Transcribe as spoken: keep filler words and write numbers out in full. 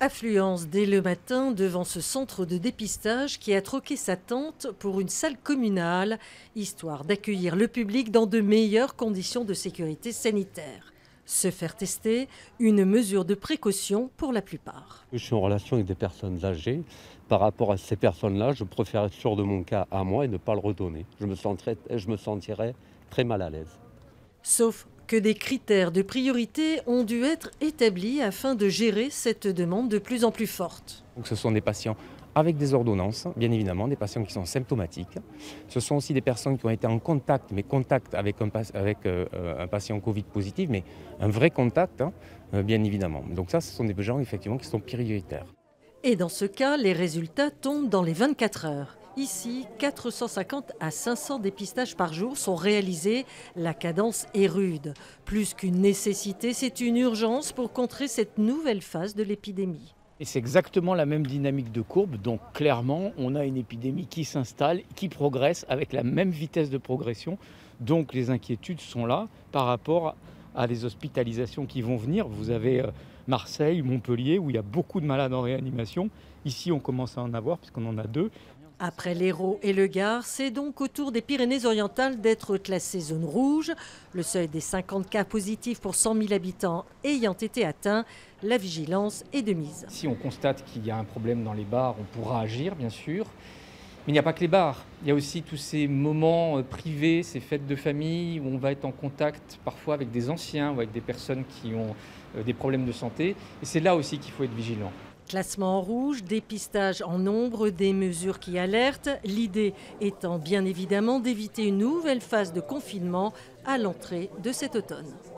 Affluence dès le matin devant ce centre de dépistage qui a troqué sa tente pour une salle communale, histoire d'accueillir le public dans de meilleures conditions de sécurité sanitaire. Se faire tester, une mesure de précaution pour la plupart. Je suis en relation avec des personnes âgées. Par rapport à ces personnes-là, je préfère être sûr de mon cas à moi et ne pas le redonner. Je me sentirais, je me sentirais très mal à l'aise. Sauf que des critères de priorité ont dû être établis afin de gérer cette demande de plus en plus forte. Donc ce sont des patients avec des ordonnances, bien évidemment, des patients qui sont symptomatiques. Ce sont aussi des personnes qui ont été en contact, mais contact avec un, avec, euh, un patient Covid positif, mais un vrai contact, hein, euh, bien évidemment. Donc ça, ce sont des gens effectivement qui sont prioritaires. Et dans ce cas, les résultats tombent dans les vingt-quatre heures. Ici, quatre cent cinquante à cinq cents dépistages par jour sont réalisés. La cadence est rude. Plus qu'une nécessité, c'est une urgence pour contrer cette nouvelle phase de l'épidémie. Et c'est exactement la même dynamique de courbe. Donc clairement, on a une épidémie qui s'installe, qui progresse avec la même vitesse de progression. Donc les inquiétudes sont là par rapport à les hospitalisations qui vont venir. Vous avez Marseille, Montpellier, où il y a beaucoup de malades en réanimation. Ici, on commence à en avoir puisqu'on en a deux. Après l'Hérault et le Gard, c'est donc au tour des Pyrénées-Orientales d'être classée zone rouge. Le seuil des cinquante cas positifs pour cent mille habitants ayant été atteint, la vigilance est de mise. Si on constate qu'il y a un problème dans les bars, on pourra agir, bien sûr. Mais il n'y a pas que les bars. Il y a aussi tous ces moments privés, ces fêtes de famille où on va être en contact parfois avec des anciens ou avec des personnes qui ont des problèmes de santé. Et c'est là aussi qu'il faut être vigilant. Classement en rouge, dépistage en nombre, des mesures qui alertent. L'idée étant bien évidemment d'éviter une nouvelle phase de confinement à l'entrée de cet automne.